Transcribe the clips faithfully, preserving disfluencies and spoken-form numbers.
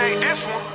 made this one.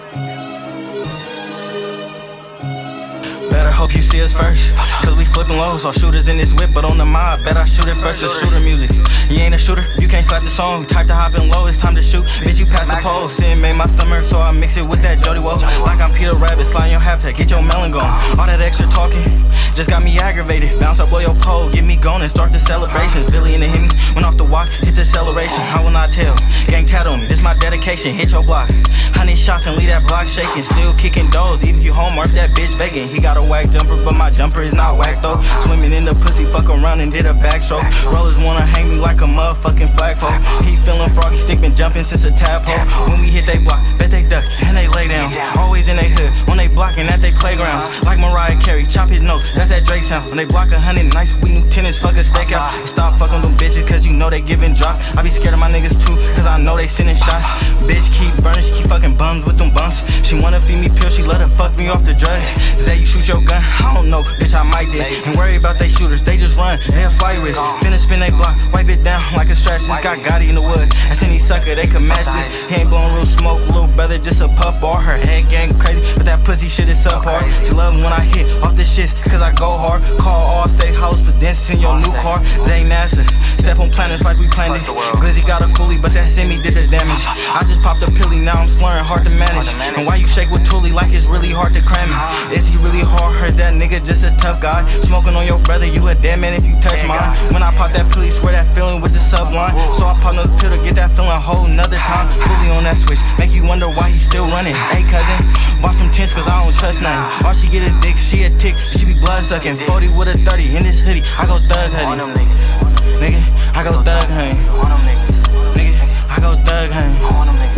Better hope you see us first, cause we flipping lows. All shooters in this whip, but on the mob, bet I shoot it first. The shooter music. You ain't a shooter, you can't slap the song. Type to hop in low, it's time to shoot. Bitch, you passed the pole. Sin made my stomach, so I mix it with that Jody Woe. Like I'm Peter Rabbit, slide your half tech, get your melon gone. All that extra talking just got me aggravated. Bounce up, blow your pole, get me going and start the celebrations. Billy in the hit me, went off the walk, hit the acceleration. I will not tell, gang tattoo me, this my dedication. Hit your block, honey shots and leave that block shaking. Still kicking doors, even if you home, mark that bitch vacant. He got a whack jumper, but my jumper is not whack though. Swimming in the pussy, fuck around and did a backstroke. Rollers wanna hang me like a motherfucking flagpole. He feeling froggy, stick been jumping since a tadpole. When we hit they block, bet they duck and they lay down. Always in they hood, when they blocking at they playgrounds. Like Mariah Carey, chop his note, that's that Drake sound. When they block a hundred nice, we new tenants, fuck a stakeout. And stop fucking them bitches, cause you know they giving drops. I be scared of my niggas too, cause I know they sending shots. Bitch keep burning, she keep fucking bums with them bumps. She wanna feed me pills, she let her fuck me off the drugs. Zay, you shoot your gun, I don't know, bitch I might did. And worry about they shooters, they just run, they a flight risk. Finna spin they block, wipe it down like a stretch. Just got Gotti in the wood, that's any sucker, they can match this. He ain't blowing real smoke, little brother, just a puff bar. Her head gang crazy, but that pussy shit is subpar. She love me when I hit off this shit, cause I go hard. Call all state house, but dance in your new car. Zay NASA, step on planets like we planned it. Glizzy got a fully, but that semi did the damage. I just popped a pilly, now I'm slurring, hard to manage. And why you shake with Tully like it's really hard to cram it? Is he really hard, or is that nigga just a tough guy? Smoking on your brother, you a dead man if you touch mine. When I pop that pilly, swear that feeling was a sublime. So I pop another pill to get that feeling a whole nother time. Fully on that switch, make you wonder why he's still running. Hey cousin, watch them tents cause I don't trust nothing. All she get is dick, she a tick, she be blood sucking. Forty with a thirty in this hoodie, I go thug honey. Nigga, I go thug honey. Nigga, I go thug honey.